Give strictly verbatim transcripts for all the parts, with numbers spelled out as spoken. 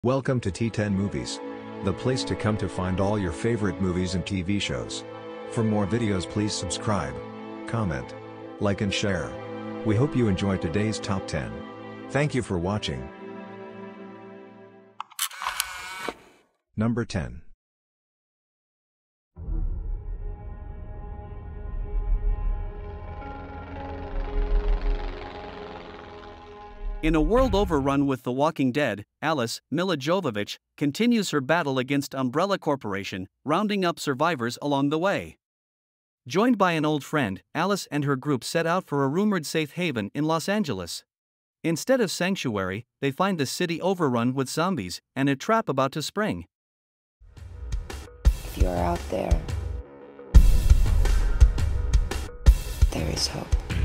Welcome to T ten Movies, the place to come to find all your favorite movies and T V shows. For more videos, please subscribe, comment, like and share. We hope you enjoyed today's top ten. Thank you for watching. Number ten. In a world overrun with The Walking Dead, Alice, Milla Jovovich, continues her battle against Umbrella Corporation, rounding up survivors along the way. Joined by an old friend, Alice and her group set out for a rumored safe haven in Los Angeles. Instead of sanctuary, they find the city overrun with zombies and a trap about to spring. If you are out there, there is hope.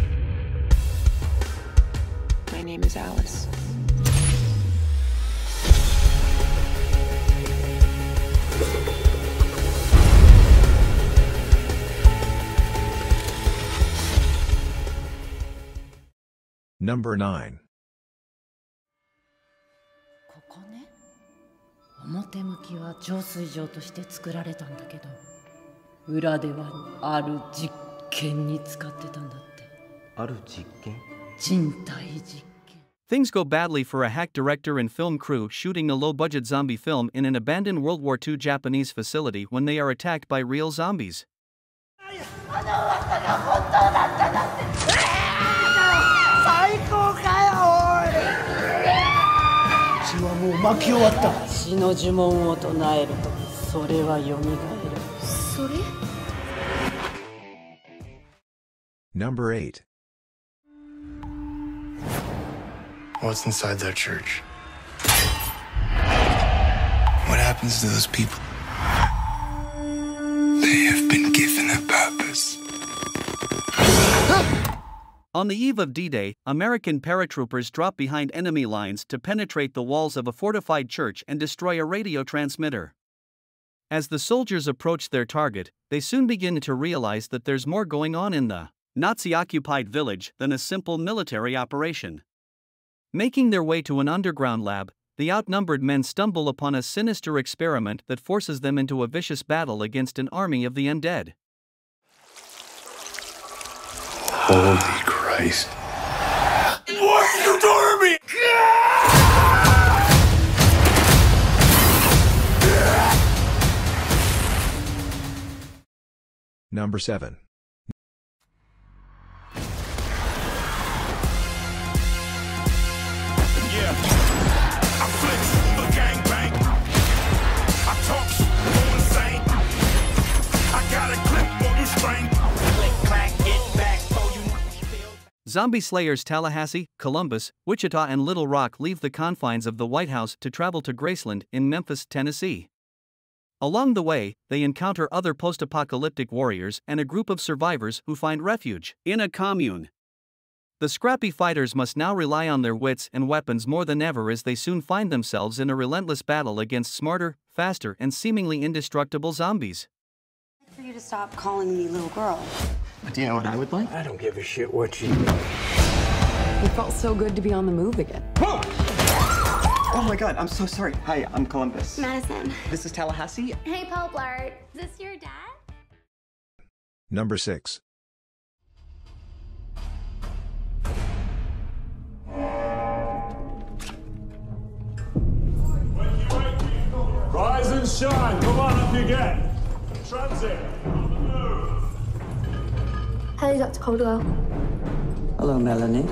My name is Alice. Number nine. ここね。表向きは浄水場として作られたんだけど、裏ではある実験に使ってたんだって。 ある実験？ 人体実験。 Things go badly for a hack director and film crew shooting a low-budget zombie film in an abandoned World War Two Japanese facility when they are attacked by real zombies. Number eight. What's inside that church? What happens to those people? They have been given a purpose. On the eve of D-Day, American paratroopers drop behind enemy lines to penetrate the walls of a fortified church and destroy a radio transmitter. As the soldiers approach their target, they soon begin to realize that there's more going on in the Nazi-occupied village than a simple military operation. Making their way to an underground lab, the outnumbered men stumble upon a sinister experiment that forces them into a vicious battle against an army of the undead. Holy Christ. What are you doing to me? Number seven. Zombie slayers Tallahassee, Columbus, Wichita and Little Rock leave the confines of the White House to travel to Graceland in Memphis, Tennessee. Along the way, they encounter other post-apocalyptic warriors and a group of survivors who find refuge in a commune. The scrappy fighters must now rely on their wits and weapons more than ever as they soon find themselves in a relentless battle against smarter, faster and seemingly indestructible zombies. For you to stop calling me little girl. Do you know what I would like? I don't give a shit what you... It felt so good to be on the move again. Whoa! Oh my god, I'm so sorry. Hi, I'm Columbus. Madison. This is Tallahassee. Hey, Paul Blart. Is this your dad? Number six. Rise and shine. Come on, up you get. Transit. On the move. Hello, Doctor Caldwell. Hello, Melanie.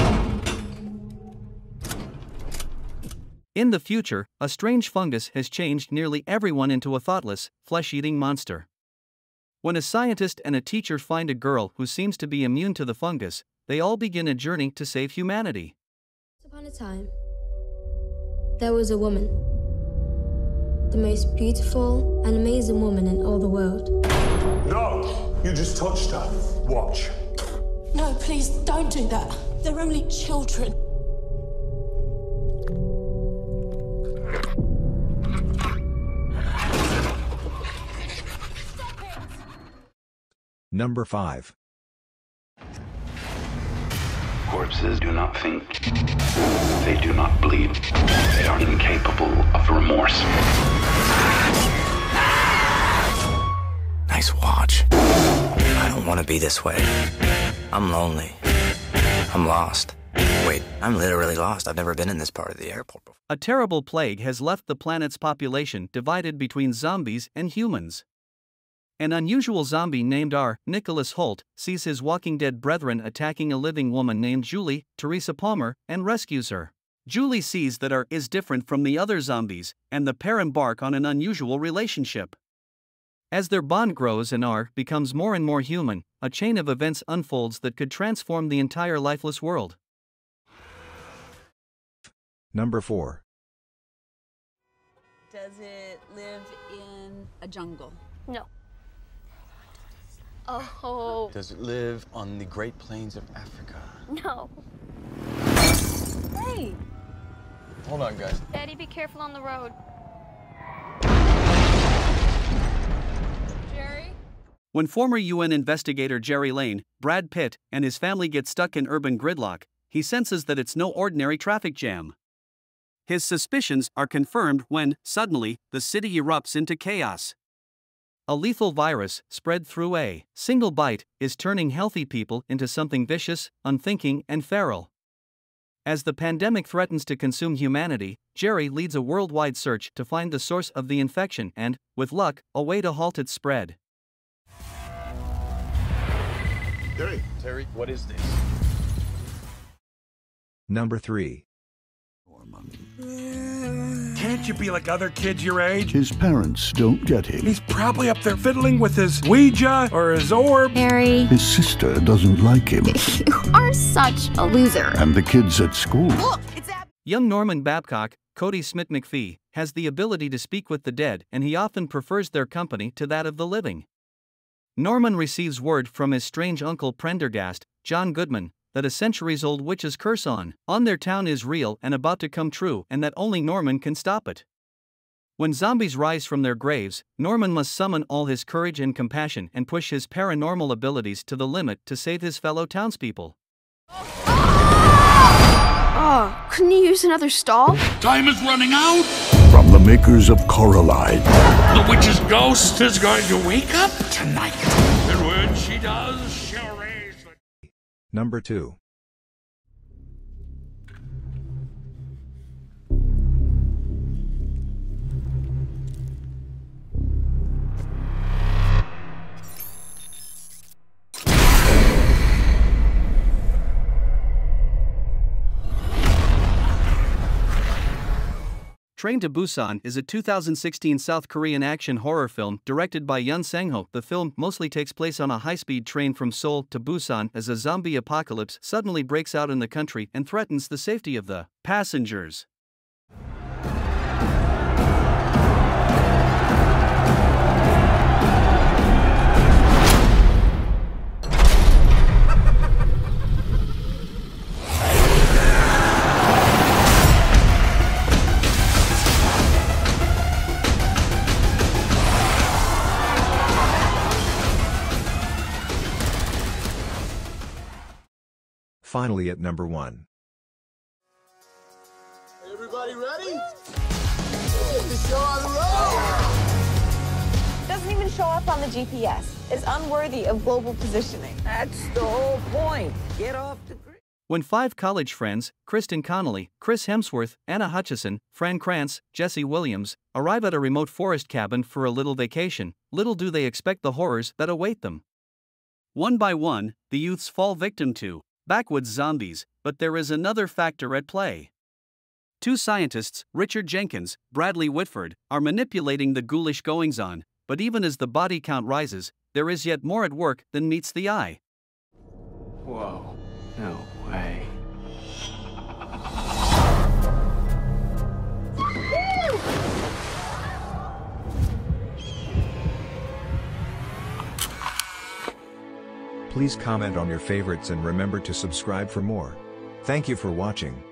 In the future, a strange fungus has changed nearly everyone into a thoughtless, flesh-eating monster. When a scientist and a teacher find a girl who seems to be immune to the fungus, they all begin a journey to save humanity. Once upon a time, there was a woman. The most beautiful and amazing woman in all the world. No, you just touched her. Watch. No, please, don't do that. They're only children. Number five. Corpses do not think. They do not bleed. They are incapable of remorse. Nice watch. I don't want to be this way. I'm lonely. I'm lost. Wait, I'm literally lost. I've never been in this part of the airport before. A terrible plague has left the planet's population divided between zombies and humans. An unusual zombie named R. Nicholas Holt sees his Walking Dead brethren attacking a living woman named Julie, Teresa Palmer, and rescues her. Julie sees that R is different from the other zombies, and the pair embark on an unusual relationship. As their bond grows and R becomes more and more human, a chain of events unfolds that could transform the entire lifeless world. Number four. Does it live in a jungle? No. Oh. Does it live on the Great Plains of Africa? No. Hey! Hold on, guys. Daddy, be careful on the road. Jerry? When former U N investigator Jerry Lane, Brad Pitt, and his family get stuck in urban gridlock, he senses that it's no ordinary traffic jam. His suspicions are confirmed when, suddenly, the city erupts into chaos. A lethal virus, spread through a single bite, is turning healthy people into something vicious, unthinking, and feral. As the pandemic threatens to consume humanity, Jerry leads a worldwide search to find the source of the infection and, with luck, a way to halt its spread. Terry, Terry, what is this? Number three. Can't you be like other kids your age? His parents don't get him. He's probably up there fiddling with his Ouija or his orb. Harry. His sister doesn't like him. You are such a loser. And the kids at school. Look, it's Ab- Young Norman Babcock, Cody Smith McPhee, has the ability to speak with the dead, and he often prefers their company to that of the living. Norman receives word from his strange uncle Prendergast, John Goodman, that a centuries-old witch's curse on, on their town is real and about to come true, and that only Norman can stop it. When zombies rise from their graves, Norman must summon all his courage and compassion and push his paranormal abilities to the limit to save his fellow townspeople. Oh, couldn't you use another stall? Time is running out. From the makers of Coraline. The witch's ghost is going to wake up tonight. And when she does, she'll raise the... Number two. Train to Busan is a two thousand sixteen South Korean action horror film directed by Yoon Sang-ho. The film mostly takes place on a high-speed train from Seoul to Busan as a zombie apocalypse suddenly breaks out in the country and threatens the safety of the passengers. Finally at number one. Everybody ready? Get the show on the road! Doesn't even show up on the G P S. It's unworthy of global positioning. That's the whole point. Get off the grid. When five college friends, Kristen Connolly, Chris Hemsworth, Anna Hutchison, Fran Kranz, Jesse Williams, arrive at a remote forest cabin for a little vacation, little do they expect the horrors that await them. One by one, the youths fall victim to backwoods zombies, but there is another factor at play. Two scientists, Richard Jenkins, Bradley Whitford, are manipulating the ghoulish goings-on, but even as the body count rises, there is yet more at work than meets the eye. Whoa, no way. Please comment on your favorites and remember to subscribe for more. Thank you for watching.